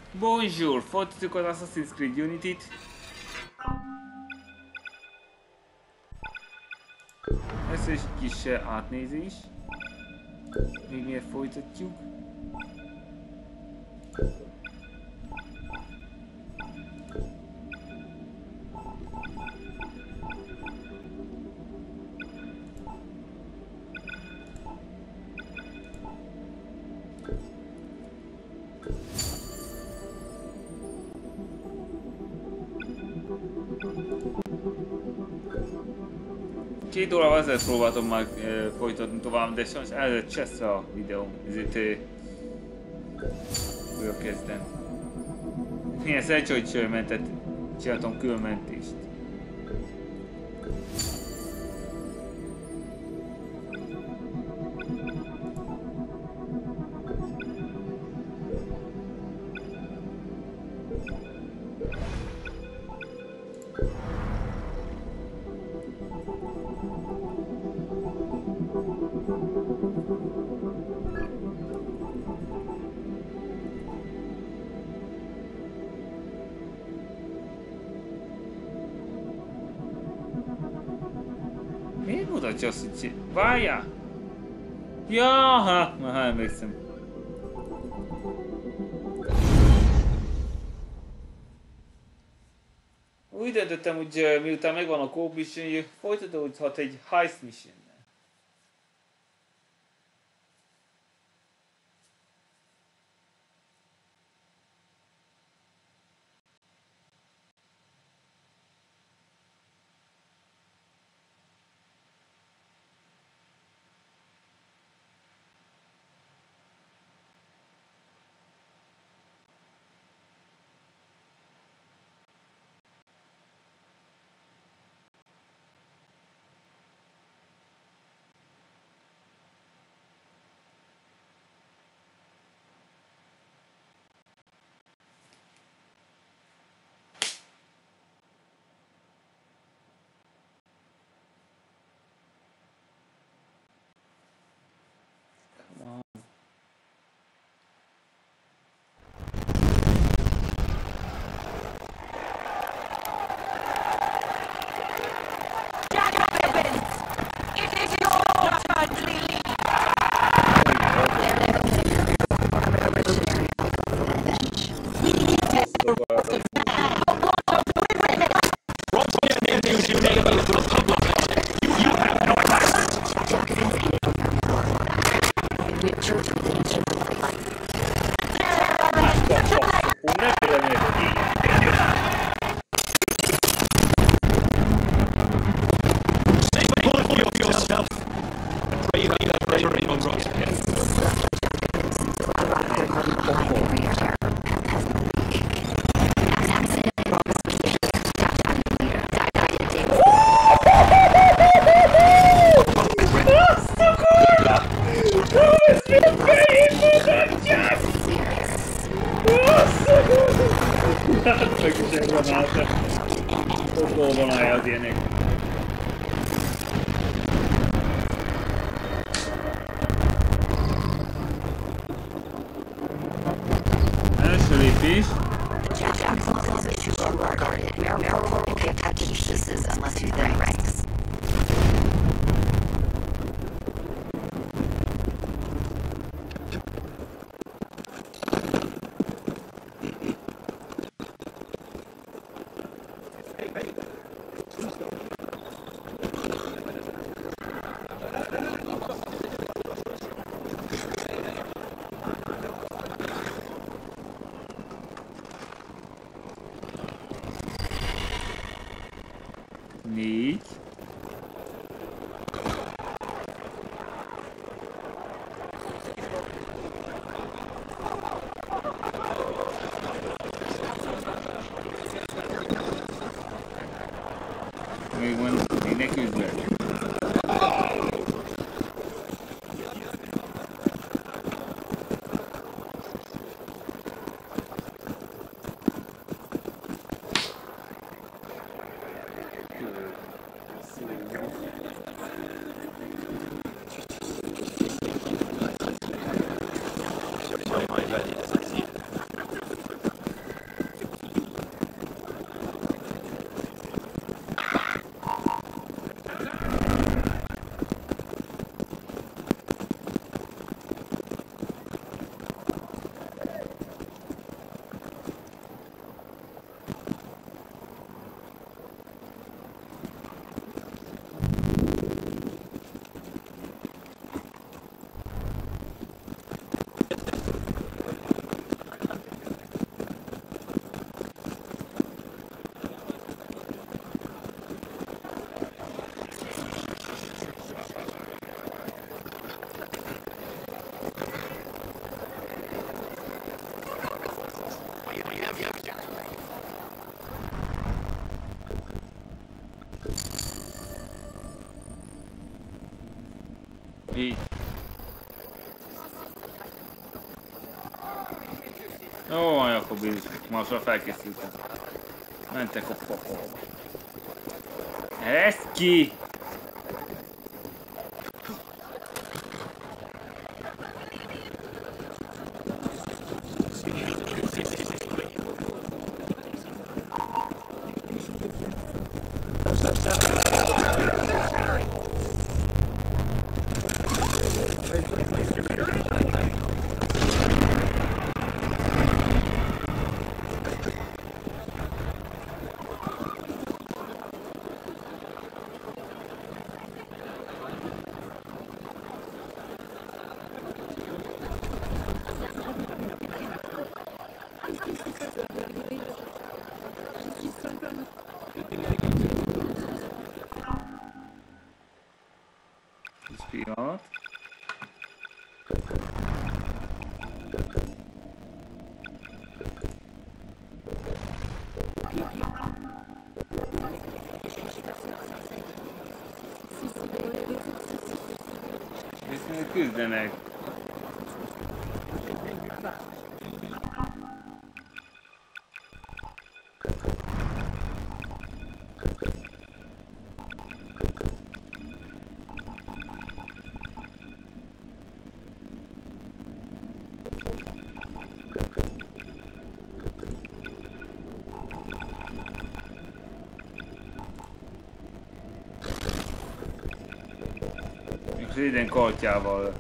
Bonjour! Folytatjuk az Assassin's Creed Unity-t. Ez egy kis átnézés. Még miért folytatjuk? Két órával ezzel próbáltam már folytatni tovább, de sajnos elcseszte a videóm, ezért újra kezdem. Milyen szerencsé, hogy csináltam külön mentést. Miért mutatja azt, hogy várjál! Ja, már emlékszem. Úgy döntöttem, hogy miután megvan a co-op mission, folytatódhat egy heist mission. Így. Jó van, Jakobi, másra felkészültem. Mentek a pokolba. Ezt ki! Pillanat. Viszont küzdenek. Idén kartjával.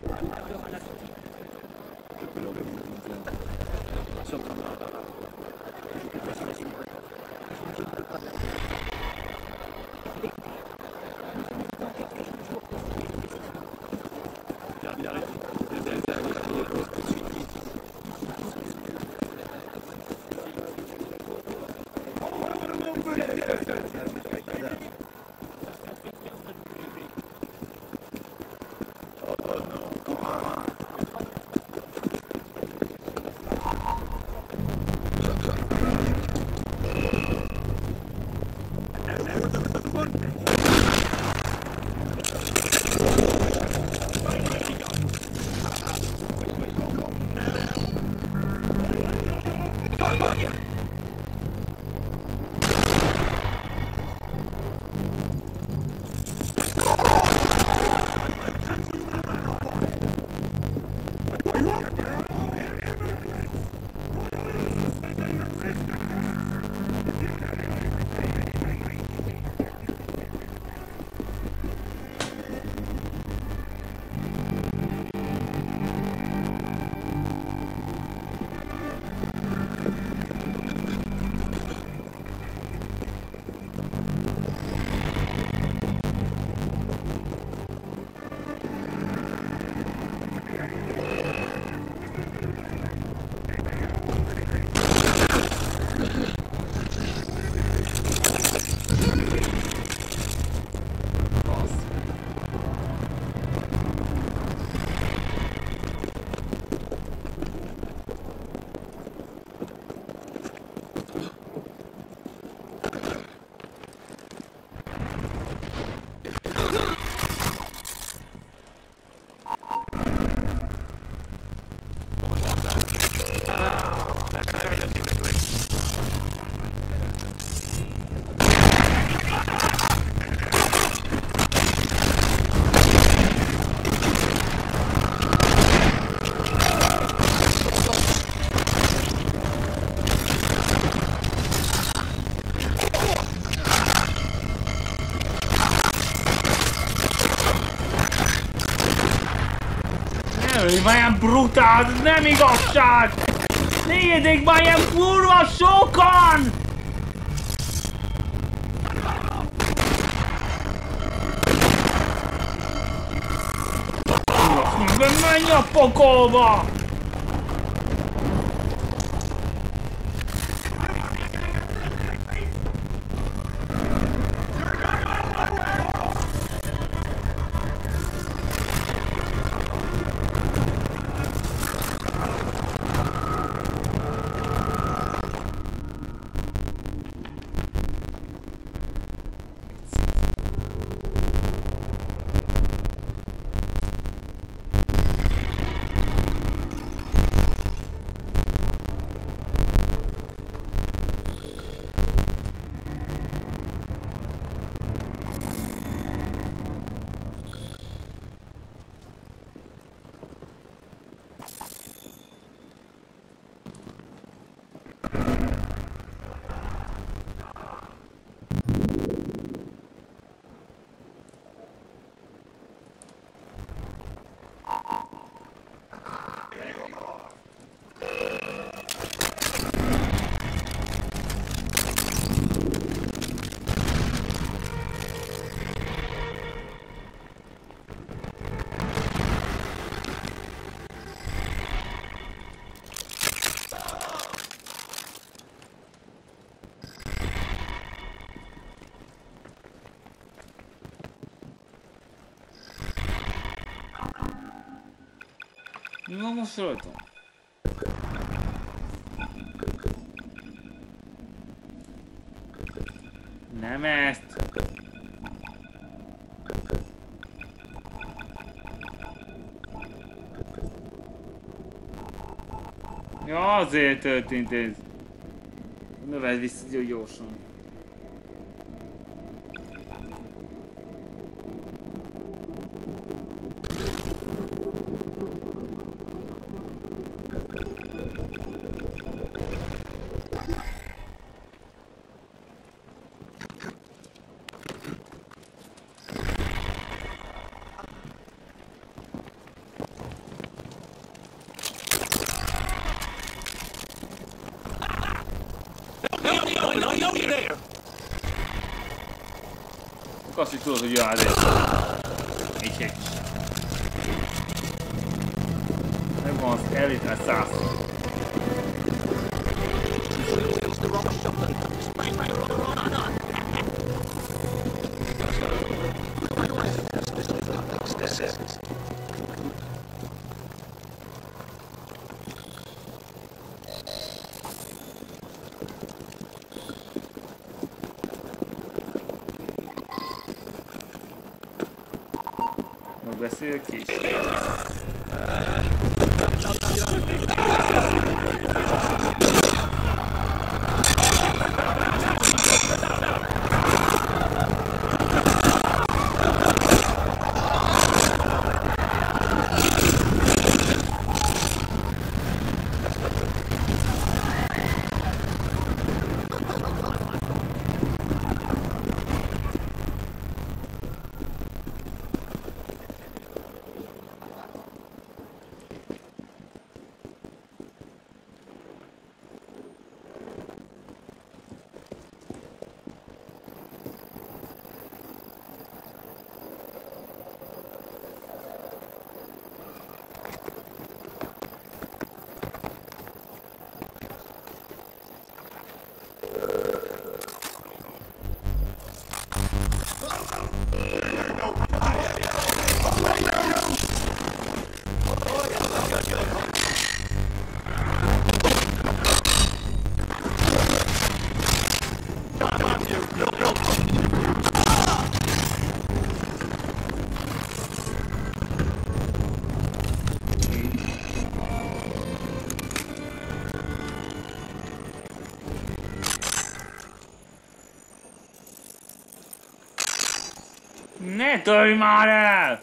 Már ilyen brutál, ez nem igazság! Nézzék már ilyen kurva sokan! Menj a pokolba! Mi van most rajtam? Nem ezt! Ja, azért történt ez. Növeld vissza gyorsan. Azt is tudod, hogy jár egy. Megvan az elvétel 100. Megbeszéljük is. Ne törj már el!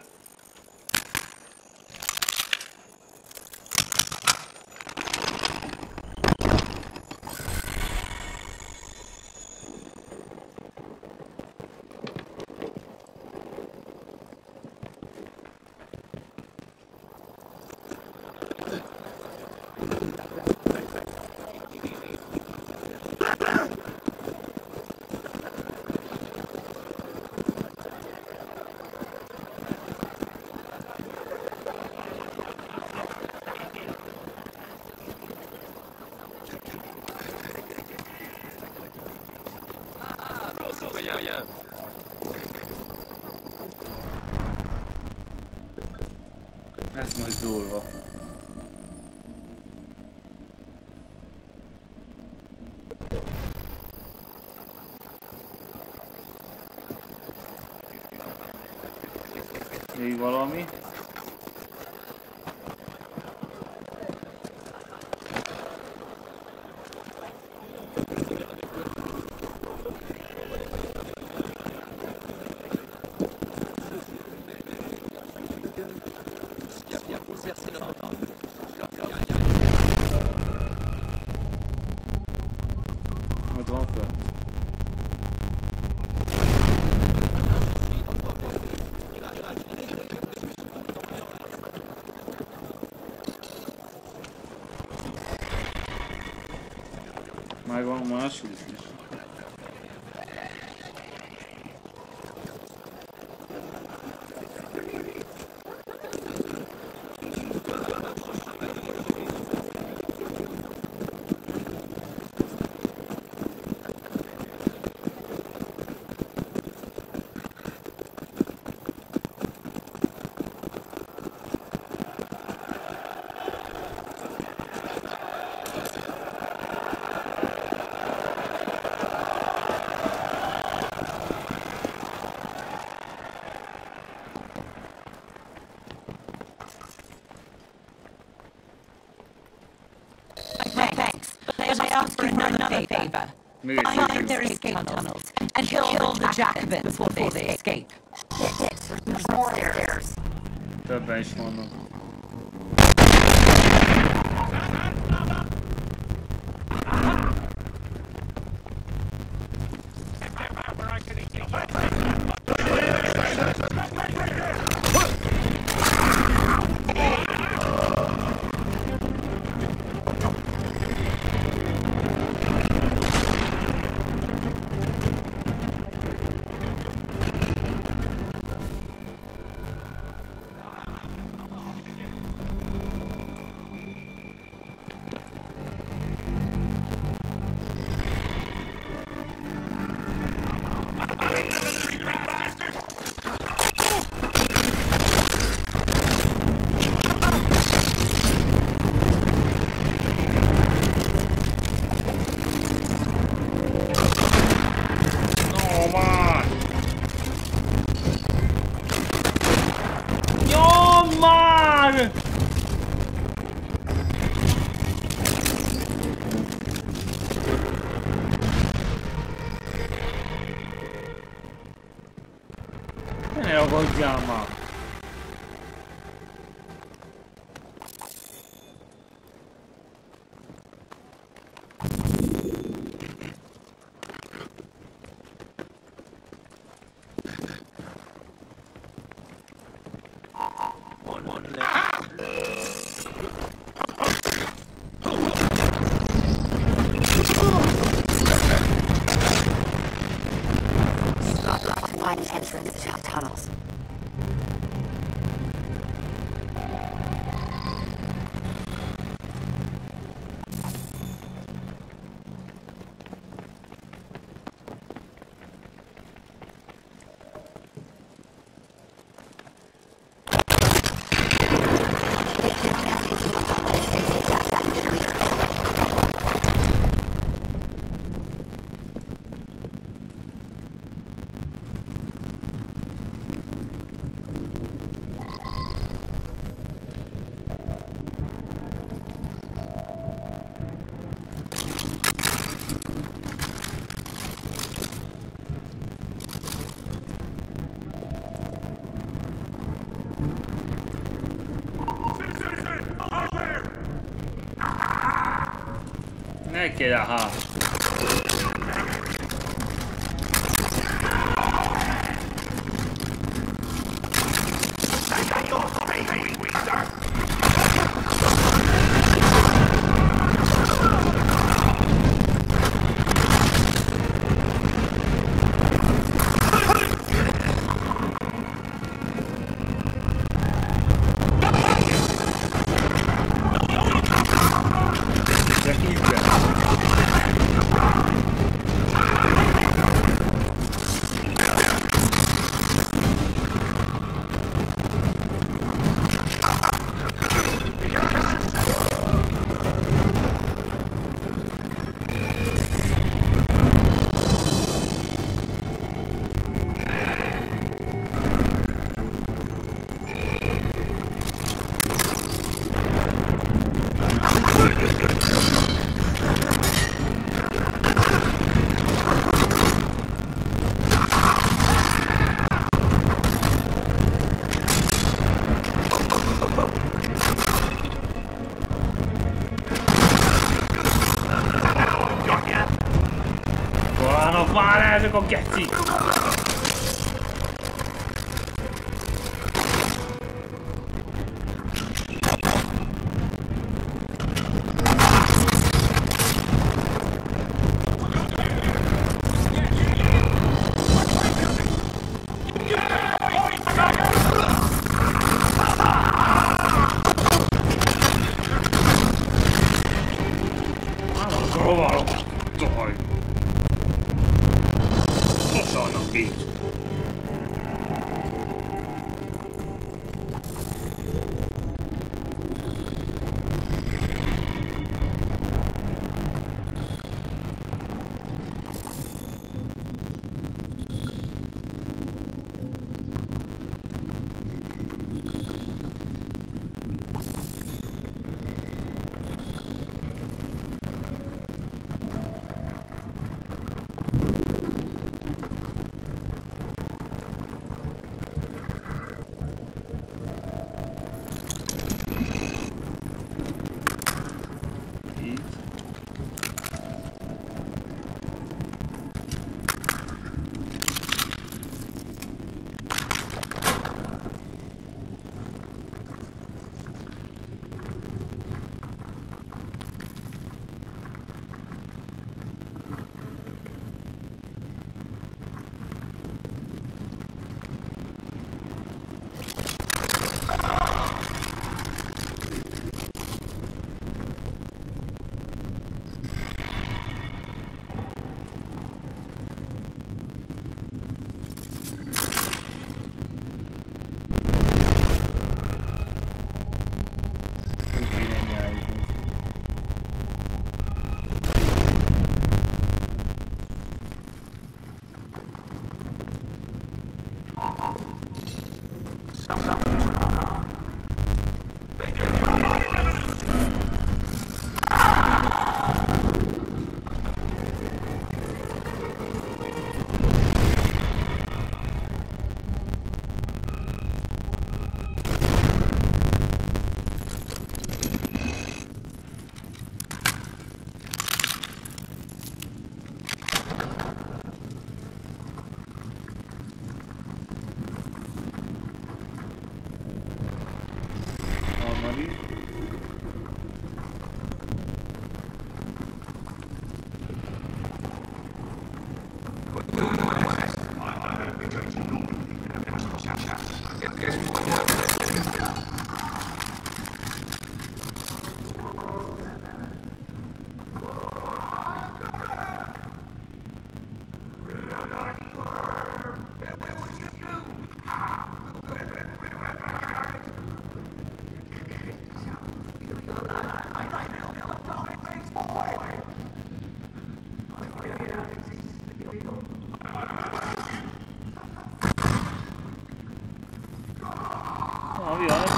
Ez majd durva. Még valami? Ott van föl. Megvan máshogy is. I ask you for another favor. Find their escape tunnels and kill the Jacobins before they escape. There's more stairs. Többen is vannak. Ne ragadjál már! Find the entrance to the tunnels. Ne kéne, ha. Ezek a geci!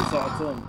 faszaltom.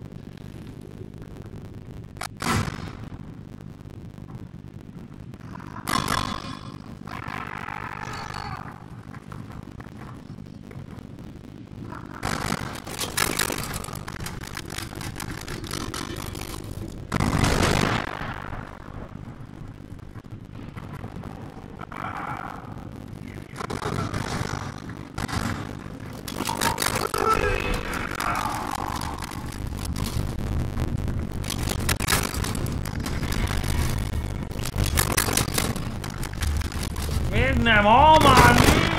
Miért nem? Almán!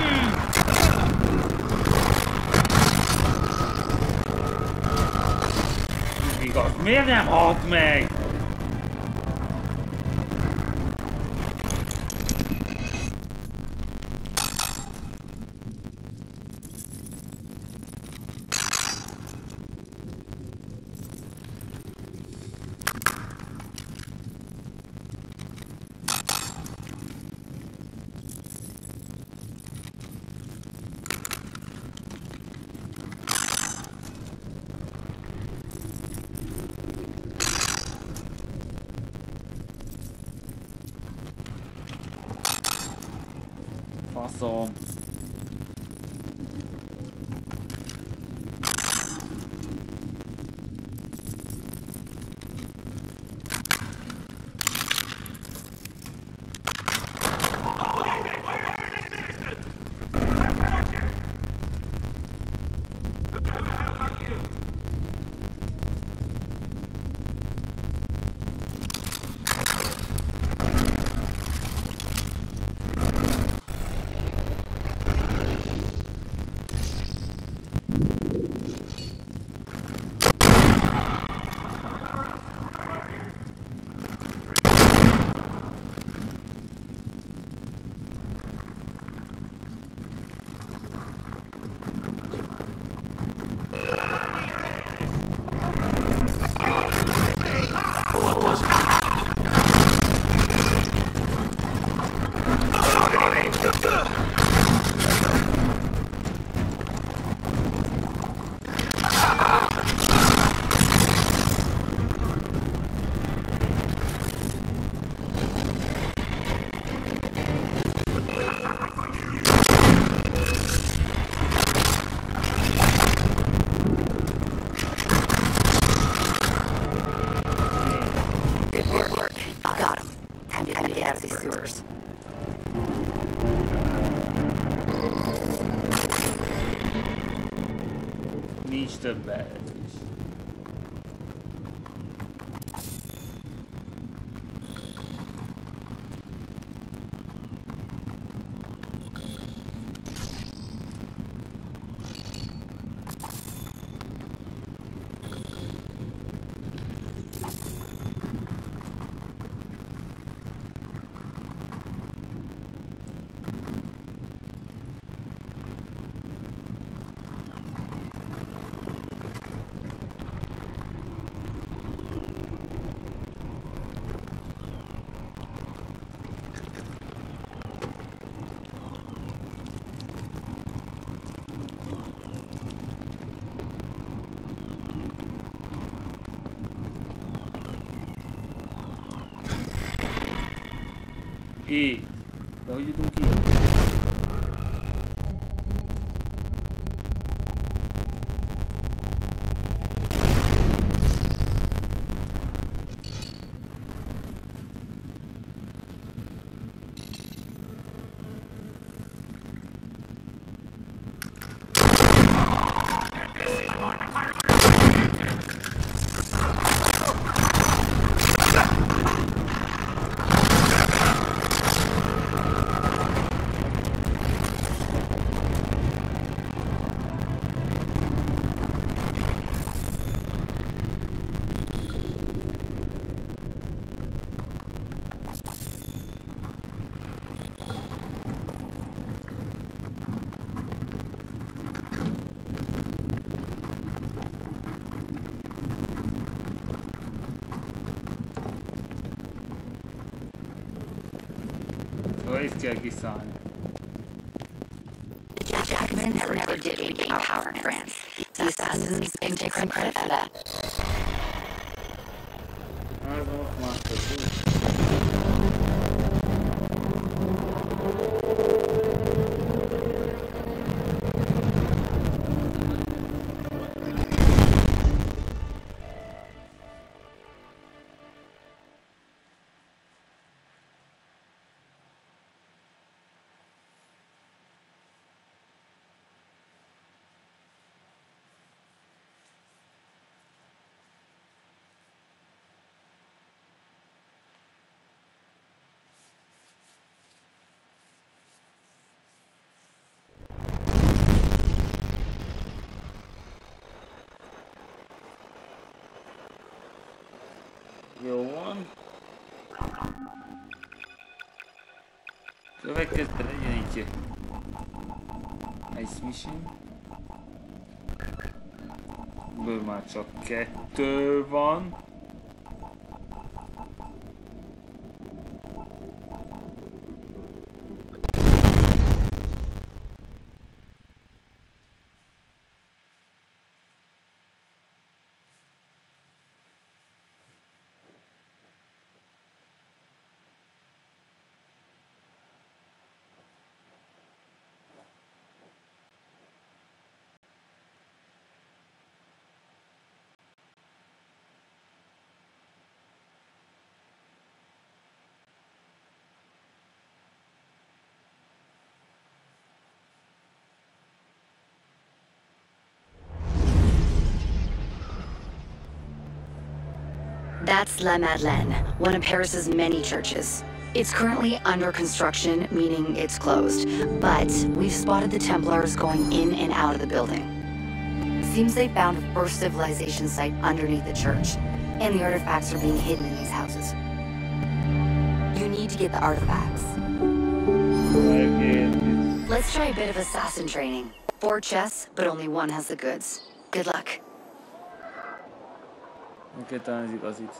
Igaz, miért nem halt meg? Faszom. Nincs több lehetős. Itt. De hogy jutunk ki? Itt kell kiszállni. Jackman never did regain power in France. He's assassins can take some credit for that. Jó van. Következő legyen így. Ice Mission. Ből már csak 2 van. That's La Madeleine, one of Paris's many churches. It's currently under construction, meaning it's closed, but we've spotted the Templars going in and out of the building. Seems they found a first civilization site underneath the church, and the artifacts are being hidden in these houses. You need to get the artifacts. Let's try a bit of assassin training. 4 chests, but only one has the goods. Good luck. Oké, talán ez igazít.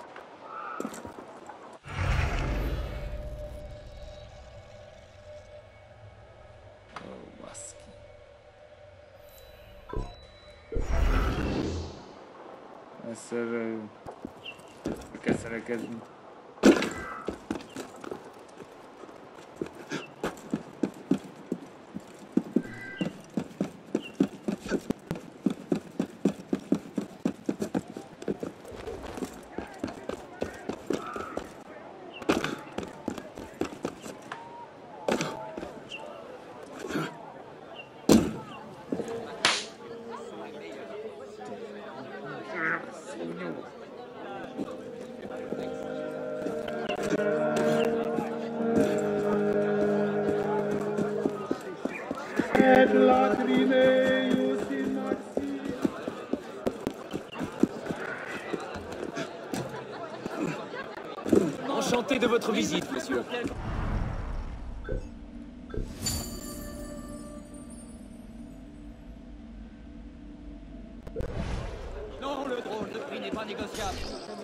Ó, baszki. Először kell szerekedni. Enchanté de votre visite, monsieur. Non, le drôle de prix n'est pas négociable.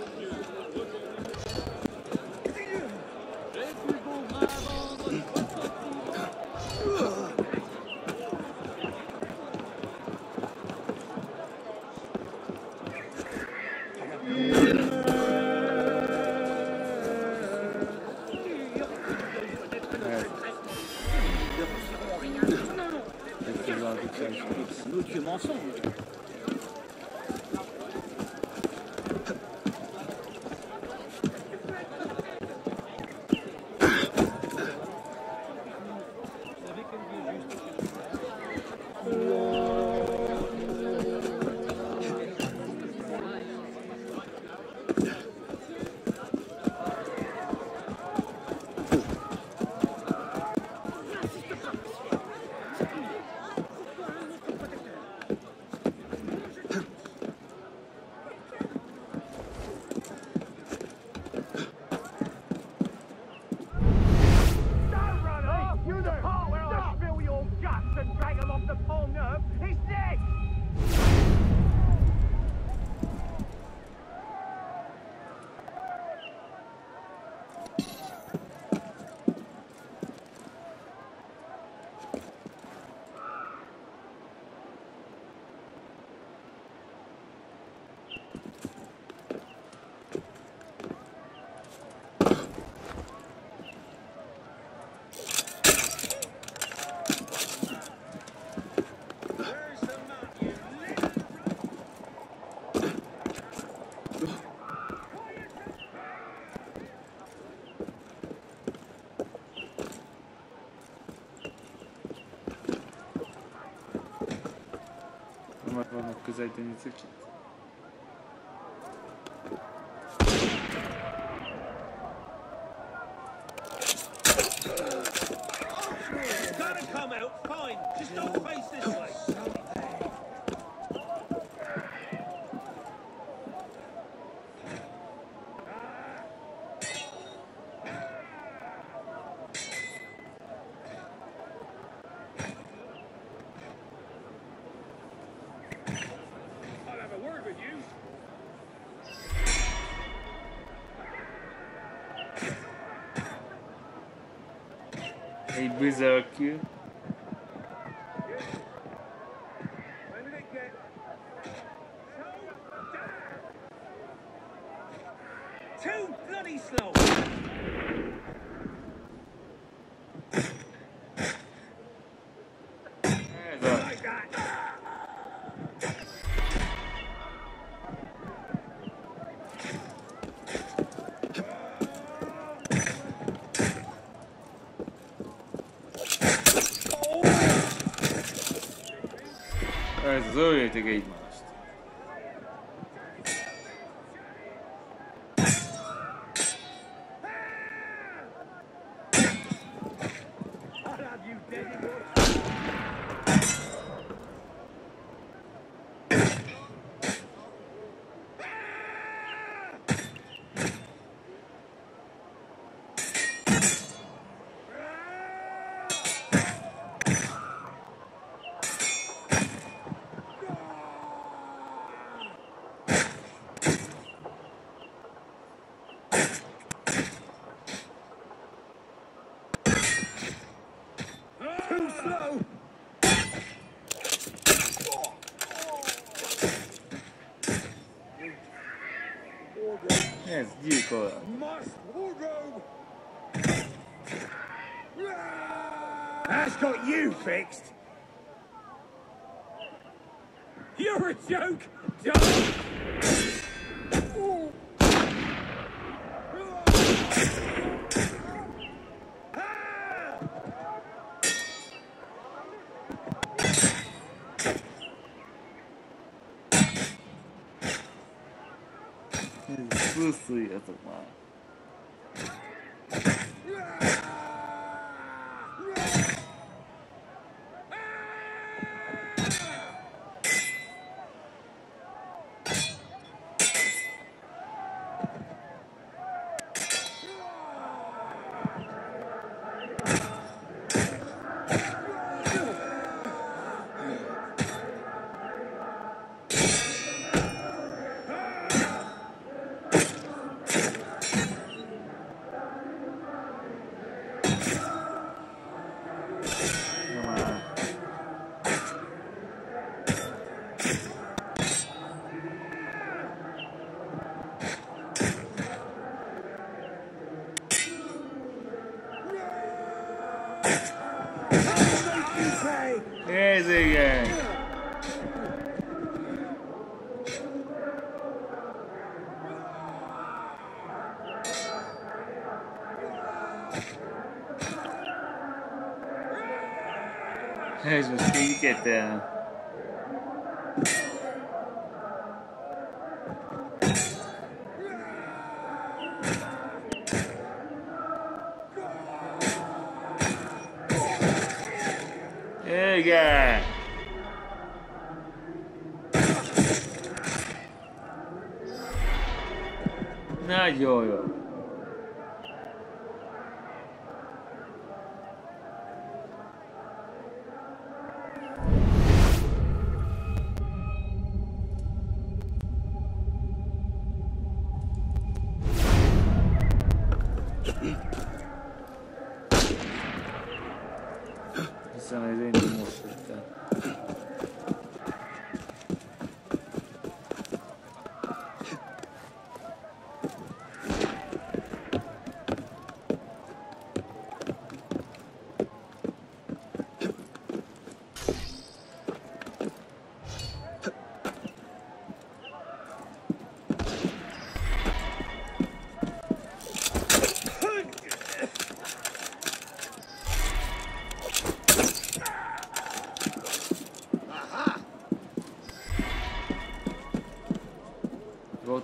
J'ai plus beau bras vendre. L'odieux mensonge. akarnak közelíteni cicsit. Gotta come out, fine. Just don't face this way. I'll have a word with you. Egy berserker. When did it get too bloody slow? Ez a... Like that. Ez az öljétek egymást. I'll have you dead. Too slow. Ez gyilkol. Must wardrobe. That's got you fixed. You're a joke, Doug. Pusztuljatok már. Ez igen. Ez most kéket el. Igen. Nagyon jó. Hiszem, ez én most jöttem.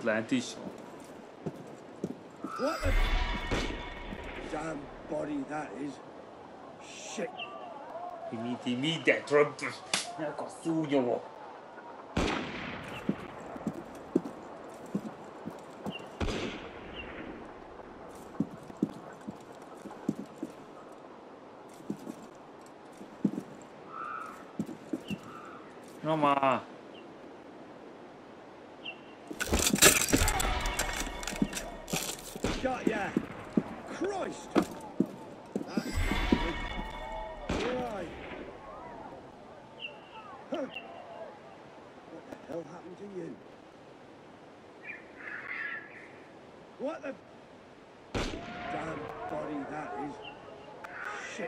Atlantis. What the damn body that is? Shit. Timmy, de Trump. Ecco, studio. No ma... Got ya. Christ. That's right. Huh. What the hell happened to you? What the damn body that is? Shit.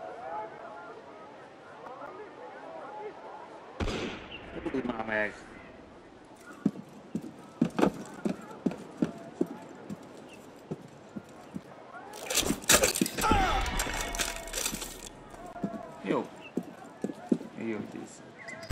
Már meg. Jó. Jó, dísz.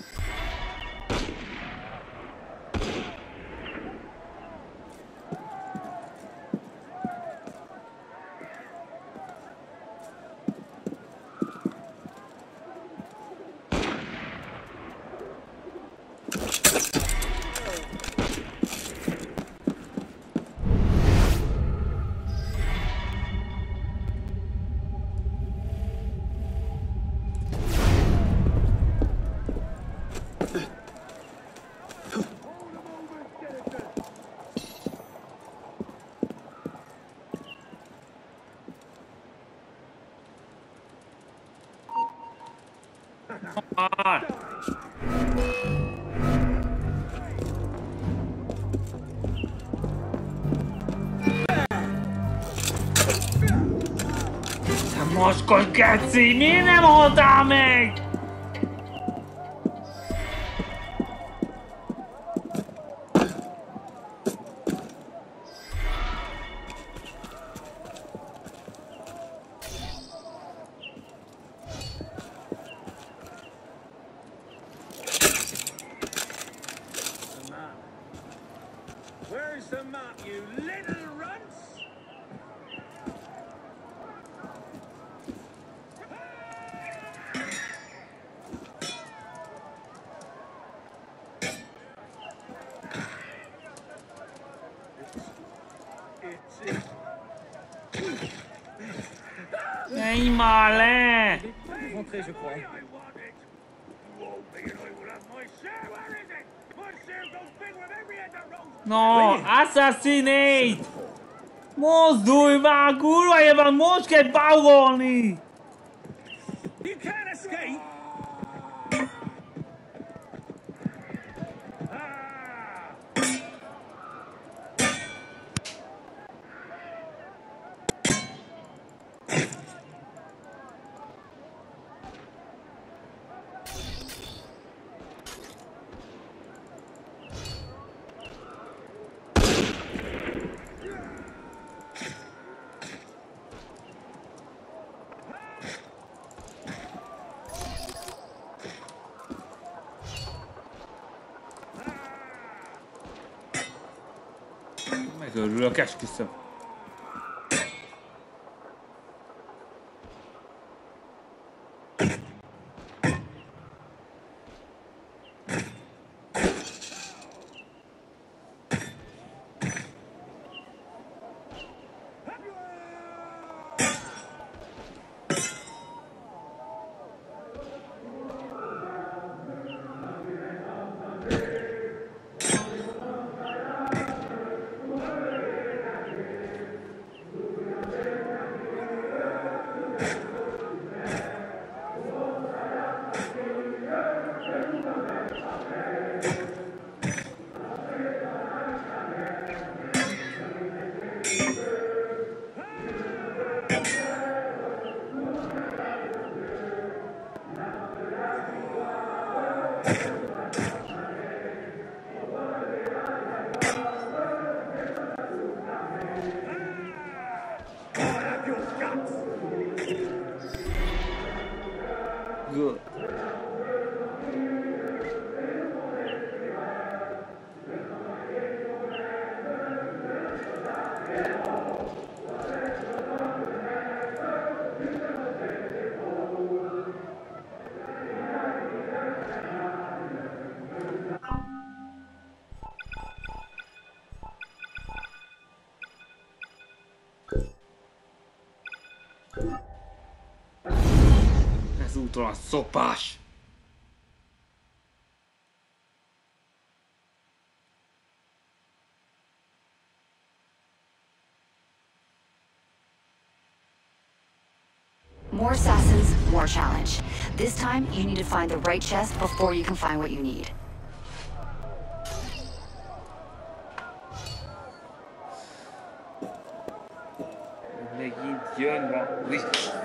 Ah. Te mocskos geci, miért nem haltál meg? Where's the map, you little runts? Menj már le! Rentrez, je crois. I want it. You owe me and I will have my share. Where is it? My share goes big with every end that rolls. No, assassinate! Mozdulj már, kurva éven, most kell bávolni! You can't escape. Ah! Megörülök, esküszöm. Good. Ezúton a szopás. More assassins, more challenge. This time, you need to find the right chest before you can find what you need. Megint jön valami.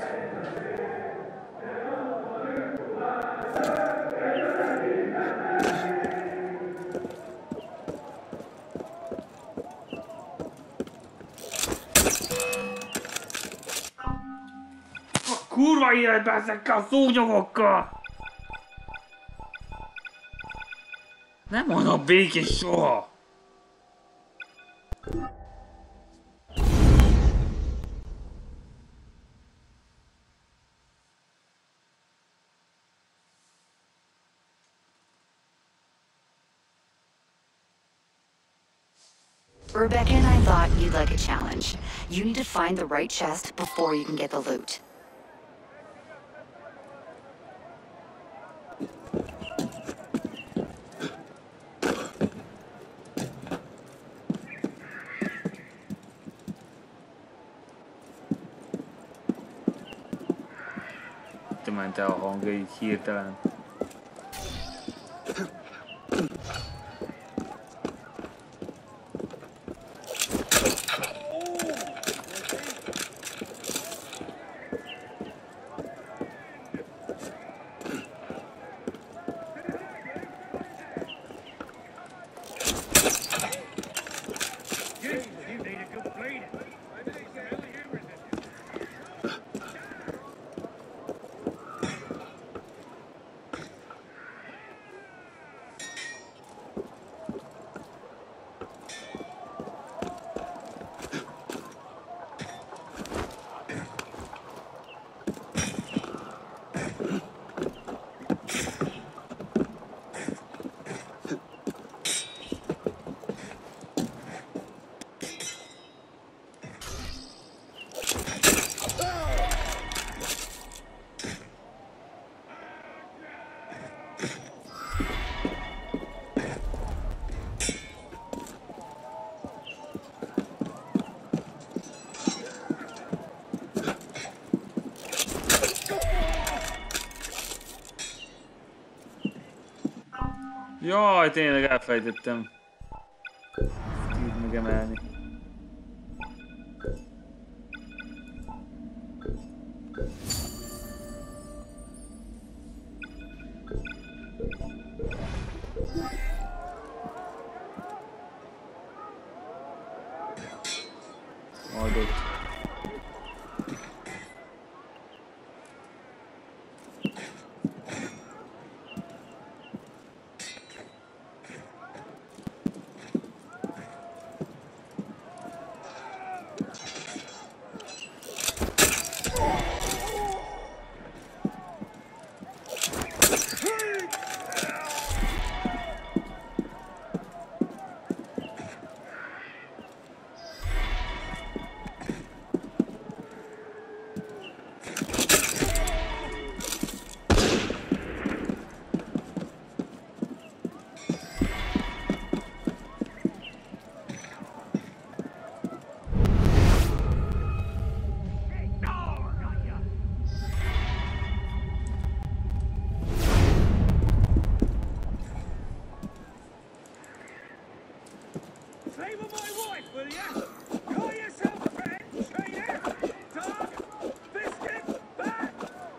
Kurva életben ezekkel a szúnyogokkal! Nem mondom békés soha! Rebecca and I thought you'd like a challenge. You need to find the right chest before you can get the loot. Te ment el a hangja így hirtelen. Jaj, tényleg elfelejtettem. Így megemelni. Majd ott. Favor my wife, will ya? Call yourself a friend, traitor? Dog? Biscuit? Bat?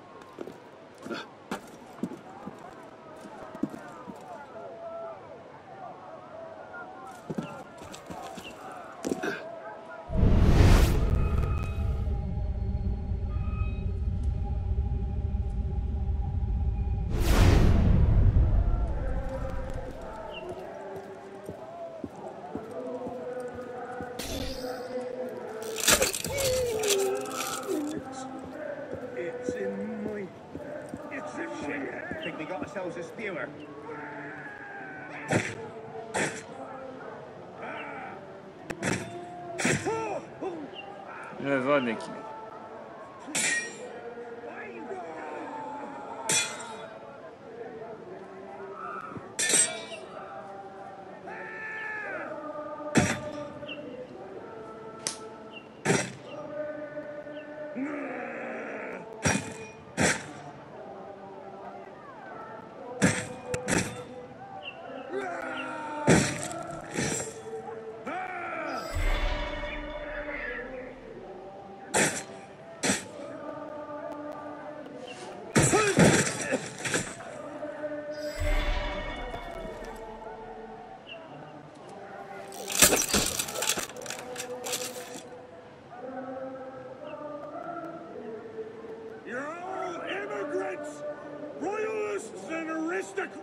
It's a shit. I think we got ourselves a skewer. Ez ad neki. You're all immigrants! Royalists and aristocrats!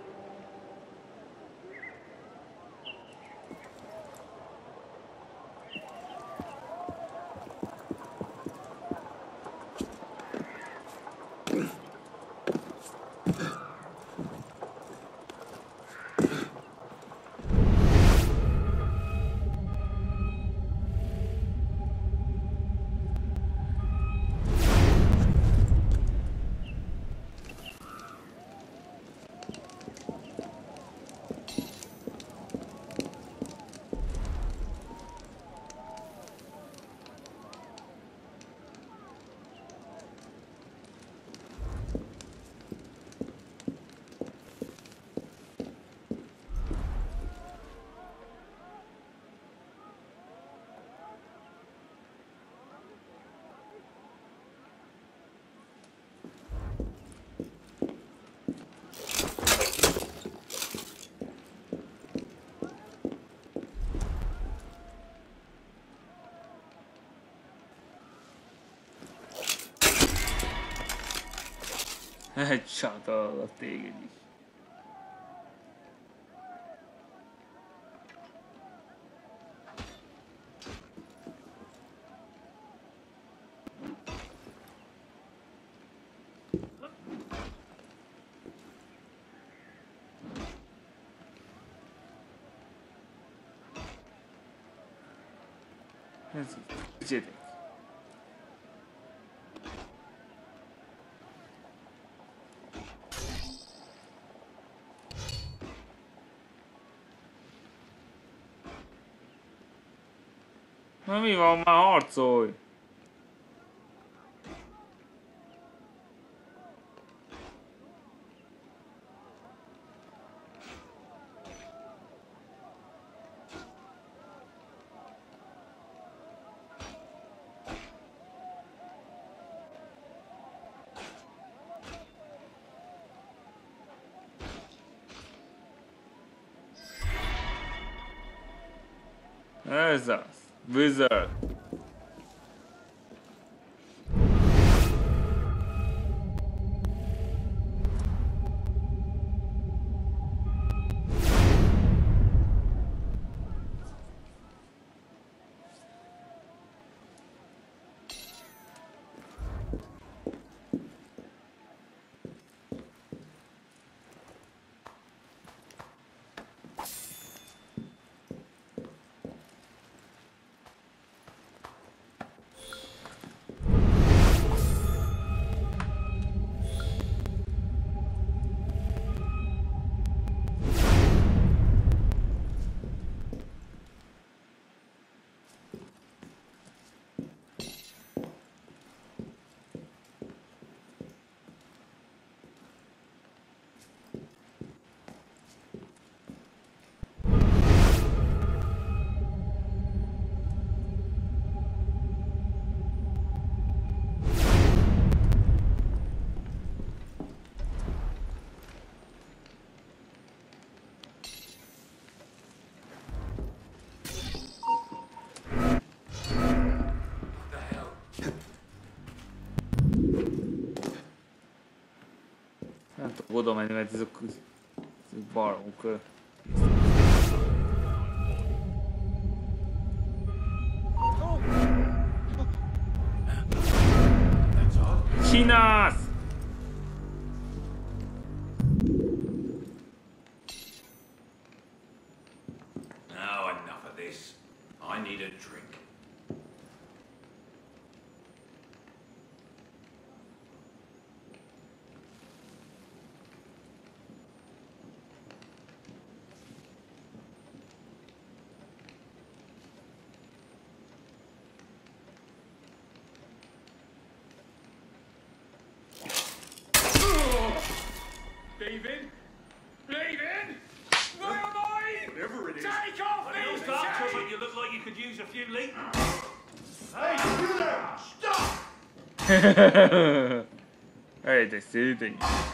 Headshot a téged is. Ez így. Na mi van, már harcolj! Ez az. Wizard. Nem tudok oda menni, mert ezek baromok. Csinálsz! Now enough of this. I need a drink. Hey, de szépen.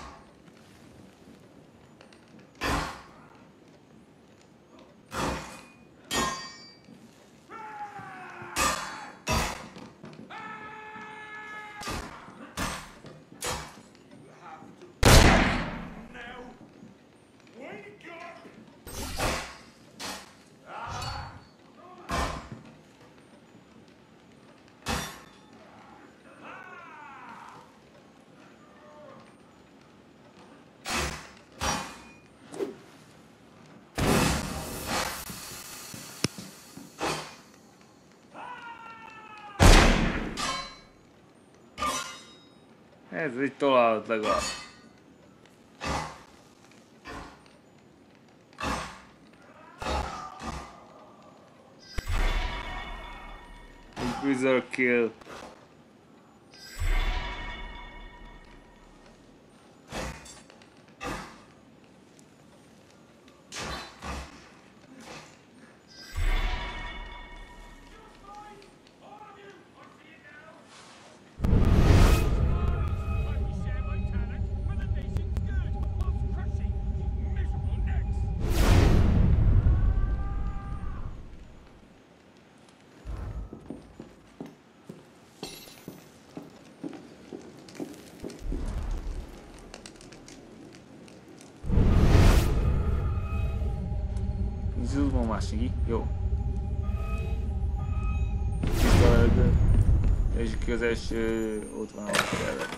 Ez egy találat legalább. Wizard kill. Zúzom másik, jó. Tiszta levegő. És közös ott van a terület.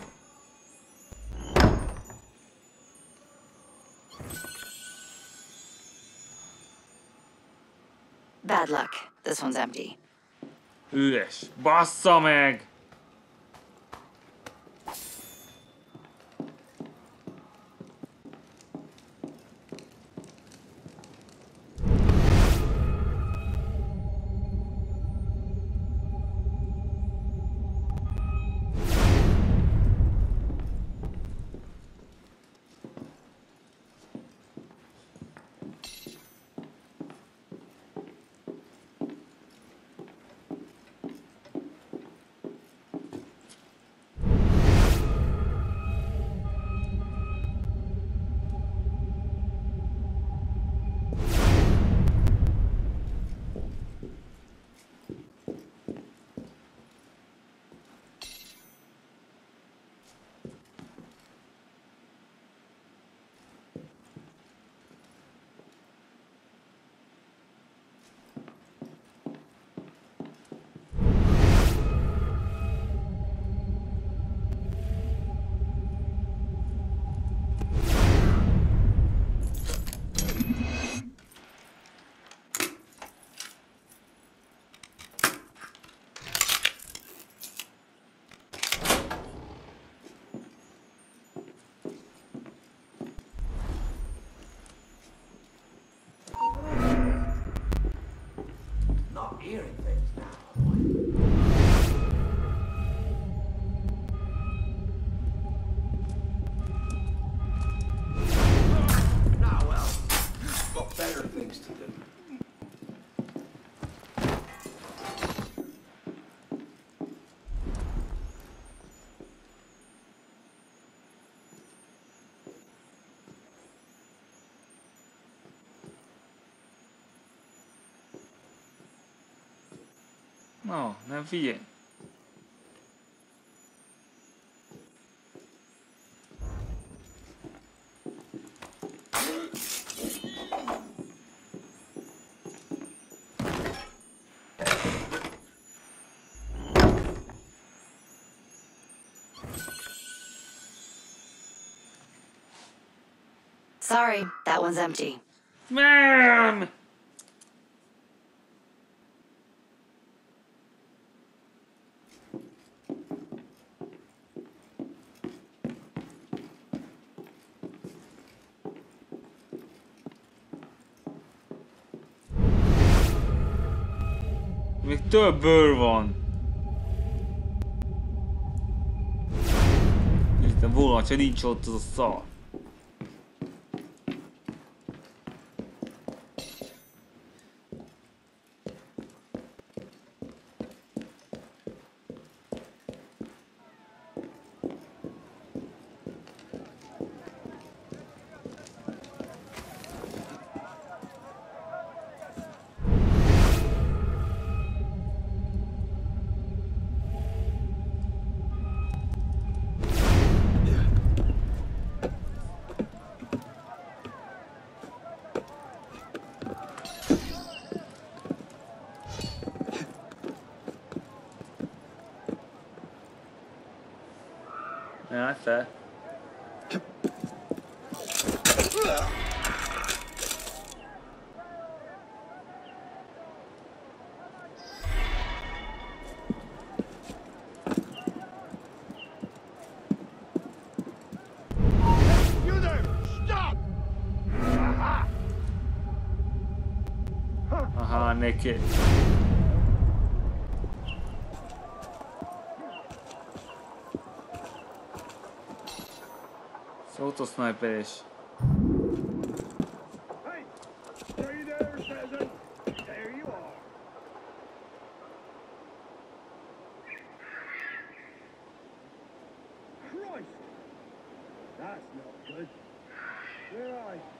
Bad luck. This one's empty. Üres. Bassza meg! No, nem figyelj. Sorry, that one's empty. Man! Még több bőr van. Isten volna, csak nincs ott az a szar. Ja, fel. You there! Stop! Aha, naked. Autosniper is. Hey! Are you there, peasant? There you are. Christ! That's not good. Where are you?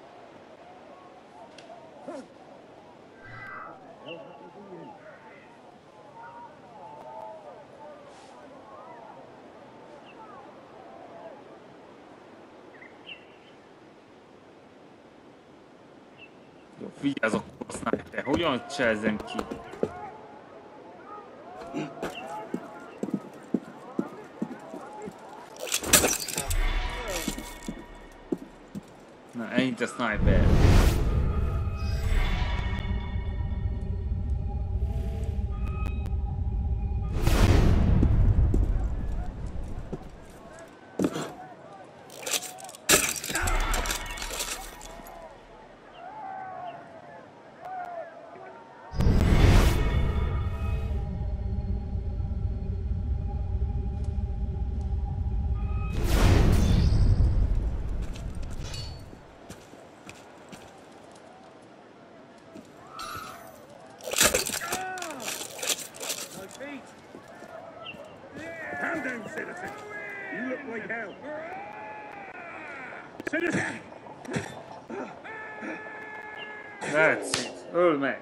Huh. What the hell happened to you? Jó, vigyázz a sniper. Hogyan cselzem ki? Na, ennyit a sniper. My feet! Calm down, citizen. You look like hell. Citizen! That's it. Öl meg.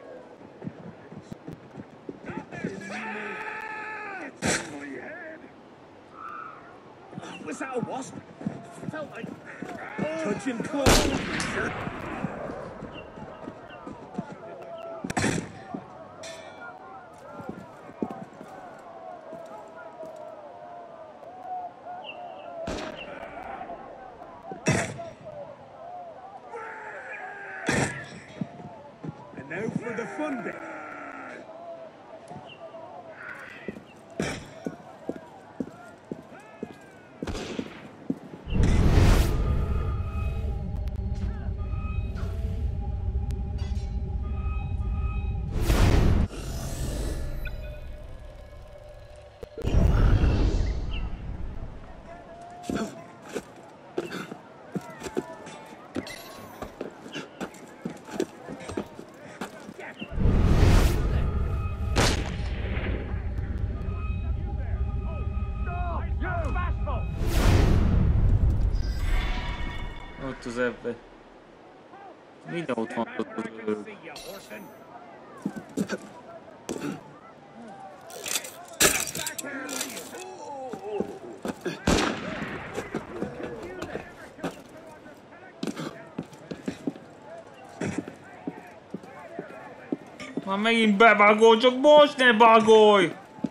It's in my head. Was that a wasp? Felt like touching cold. And now for the fun bit. Ott az ebbe. Minden ott van ott az öl. Már megint bebagol, csak most ne bagolj!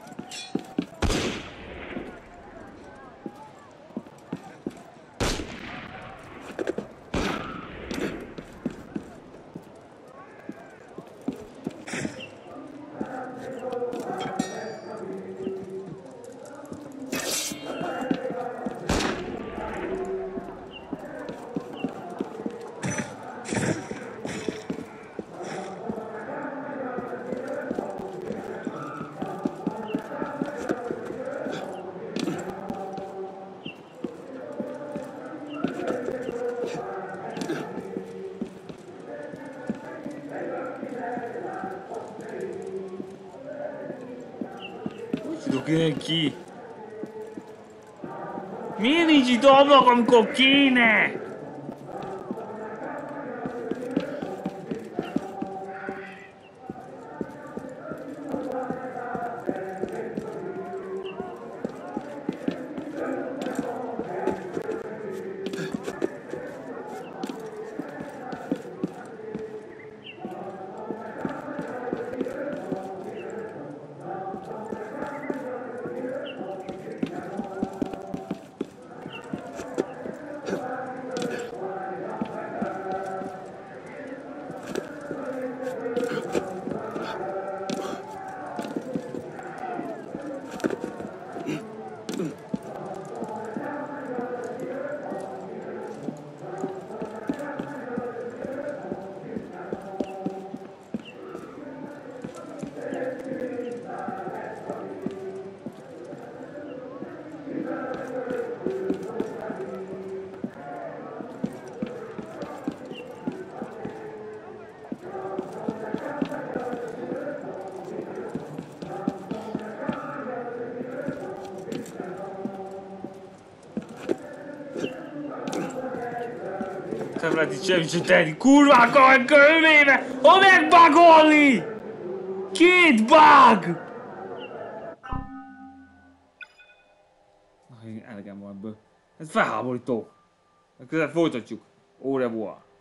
Dugjon ki! Miért nincs itt ablak, amikor kéne? Nem lehet itt semmit sem tenni. Kurvákkal meg körülvéve! Hol megbugolni? Két bug! Elegem van ebből. Ez felháborító. Közel folytatjuk. Au revoir.